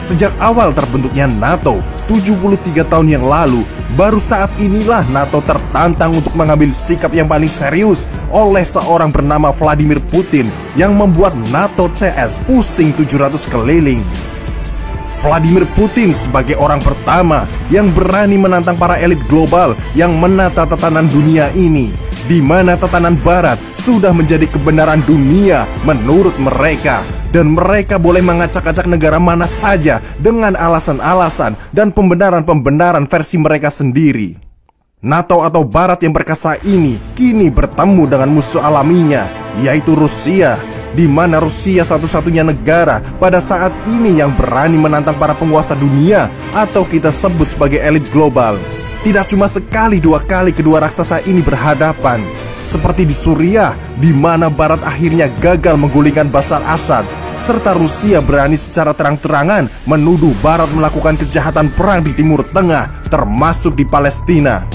Sejak awal terbentuknya NATO 73 tahun yang lalu, baru saat inilah NATO tertantang untuk mengambil sikap yang paling serius oleh seorang bernama Vladimir Putin yang membuat NATO CS pusing 700 keliling. Vladimir Putin sebagai orang pertama yang berani menantang para elit global yang menata tatanan dunia ini, di mana tatanan barat sudah menjadi kebenaran dunia menurut mereka, dan mereka boleh mengacak-acak negara mana saja dengan alasan-alasan dan pembenaran-pembenaran versi mereka sendiri. NATO atau barat yang perkasa ini kini bertemu dengan musuh alaminya, yaitu Rusia, di mana Rusia satu-satunya negara pada saat ini yang berani menantang para penguasa dunia atau kita sebut sebagai elit global. Tidak cuma sekali dua kali kedua raksasa ini berhadapan, seperti di Suriah, di mana barat akhirnya gagal menggulingkan Bashar Assad, serta Rusia berani secara terang-terangan menuduh barat melakukan kejahatan perang di Timur Tengah, termasuk di Palestina.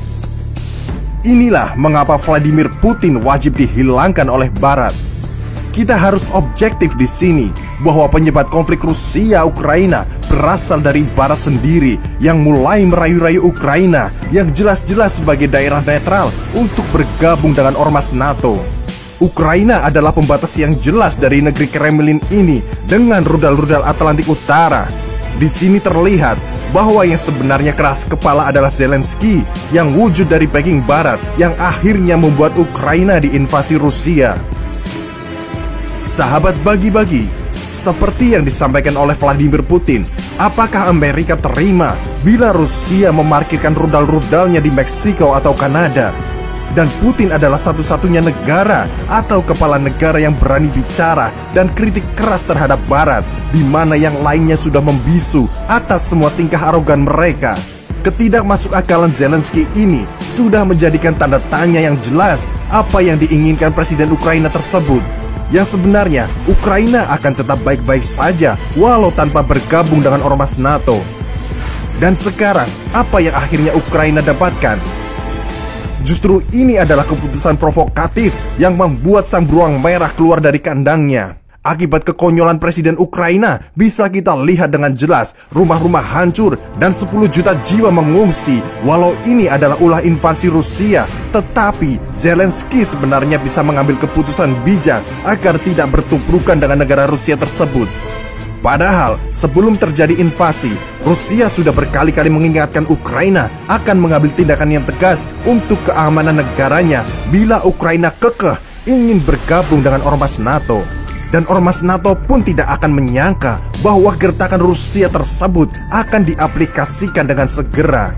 Inilah mengapa Vladimir Putin wajib dihilangkan oleh barat. Kita harus objektif di sini bahwa penyebab konflik Rusia-Ukraina berasal dari barat sendiri yang mulai merayu-rayu Ukraina yang jelas-jelas sebagai daerah netral untuk bergabung dengan ormas NATO. Ukraina adalah pembatas yang jelas dari negeri Kremlin ini dengan rudal-rudal Atlantik Utara. Di sini terlihat bahwa yang sebenarnya keras kepala adalah Zelensky yang wujud dari backing barat yang akhirnya membuat Ukraina diinvasi Rusia. Sahabat bagi-bagi, seperti yang disampaikan oleh Vladimir Putin, apakah Amerika terima bila Rusia memarkirkan rudal-rudalnya di Meksiko atau Kanada? Dan Putin adalah satu-satunya negara atau kepala negara yang berani bicara dan kritik keras terhadap barat, di mana yang lainnya sudah membisu atas semua tingkah arogan mereka. Ketidakmasukakalan Zelensky ini sudah menjadikan tanda tanya yang jelas apa yang diinginkan Presiden Ukraina tersebut. Yang sebenarnya Ukraina akan tetap baik-baik saja walau tanpa bergabung dengan ormas NATO. Dan sekarang apa yang akhirnya Ukraina dapatkan? Justru ini adalah keputusan provokatif yang membuat sang beruang merah keluar dari kandangnya. Akibat kekonyolan Presiden Ukraina bisa kita lihat dengan jelas rumah-rumah hancur dan 10 juta jiwa mengungsi. Walau ini adalah ulah invasi Rusia, tetapi Zelensky sebenarnya bisa mengambil keputusan bijak agar tidak bertumpukan dengan negara Rusia tersebut. Padahal sebelum terjadi invasi, Rusia sudah berkali-kali mengingatkan Ukraina akan mengambil tindakan yang tegas untuk keamanan negaranya bila Ukraina kekeh ingin bergabung dengan ormas NATO. Dan ormas NATO pun tidak akan menyangka bahwa gertakan Rusia tersebut akan diaplikasikan dengan segera.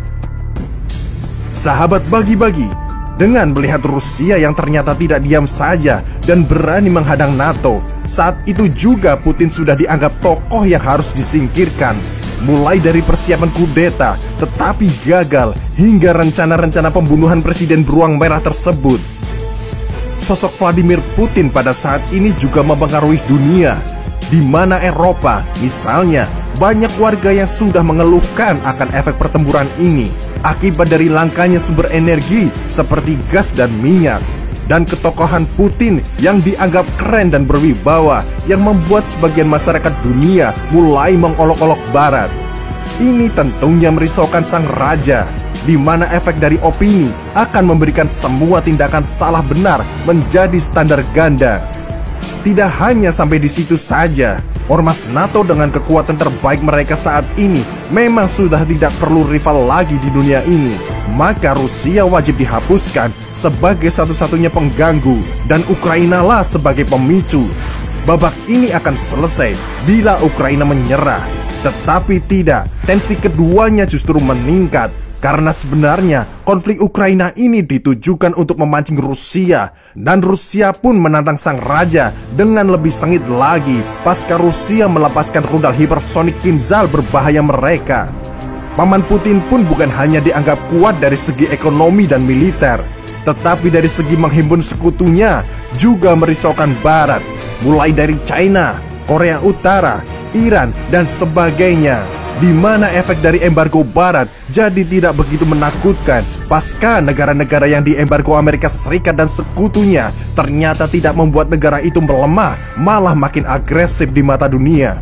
Sahabat bagi-bagi, dengan melihat Rusia yang ternyata tidak diam saja dan berani menghadang NATO, saat itu juga Putin sudah dianggap tokoh yang harus disingkirkan. Mulai dari persiapan kudeta, tetapi gagal, hingga rencana-rencana pembunuhan Presiden beruang merah tersebut. Sosok Vladimir Putin pada saat ini juga mempengaruhi dunia, di mana Eropa, misalnya, banyak warga yang sudah mengeluhkan akan efek pertempuran ini akibat dari langkanya sumber energi seperti gas dan minyak. Dan ketokohan Putin yang dianggap keren dan berwibawa yang membuat sebagian masyarakat dunia mulai mengolok-olok barat. Ini tentunya merisaukan sang raja, di mana efek dari opini akan memberikan semua tindakan salah benar menjadi standar ganda. Tidak hanya sampai di situ saja, ormas NATO dengan kekuatan terbaik mereka saat ini memang sudah tidak perlu rival lagi di dunia ini. Maka Rusia wajib dihapuskan sebagai satu-satunya pengganggu dan Ukraina lah sebagai pemicu. Babak ini akan selesai bila Ukraina menyerah. Tetapi tidak, tensi keduanya justru meningkat. Karena sebenarnya konflik Ukraina ini ditujukan untuk memancing Rusia, dan Rusia pun menantang sang raja dengan lebih sengit lagi pasca Rusia melepaskan rudal hipersonik Kinzhal berbahaya mereka. Paman Putin pun bukan hanya dianggap kuat dari segi ekonomi dan militer, tetapi dari segi menghimpun sekutunya juga merisaukan barat, mulai dari China, Korea Utara, Iran, dan sebagainya. Di mana efek dari embargo barat jadi tidak begitu menakutkan pasca negara-negara yang diembargo Amerika Serikat dan sekutunya ternyata tidak membuat negara itu melemah, malah makin agresif di mata dunia.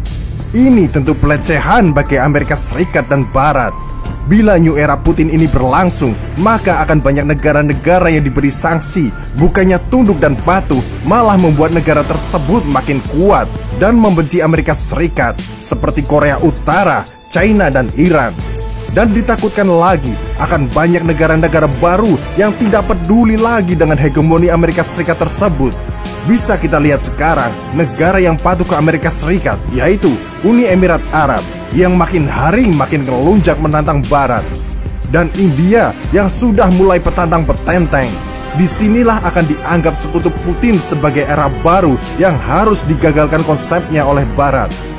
Ini tentu pelecehan bagi Amerika Serikat dan Barat. Bila New Era Putin ini berlangsung, maka akan banyak negara-negara yang diberi sanksi. Bukannya tunduk dan patuh, malah membuat negara tersebut makin kuat dan membenci Amerika Serikat, seperti Korea Utara, China, dan Iran. Dan ditakutkan lagi akan banyak negara-negara baru yang tidak peduli lagi dengan hegemoni Amerika Serikat tersebut. Bisa kita lihat sekarang, negara yang patuh ke Amerika Serikat, yaitu Uni Emirat Arab, yang makin hari makin melunjak menantang Barat. Dan India yang sudah mulai petantang petenteng. Disinilah akan dianggap sekutu Putin sebagai era baru yang harus digagalkan konsepnya oleh Barat.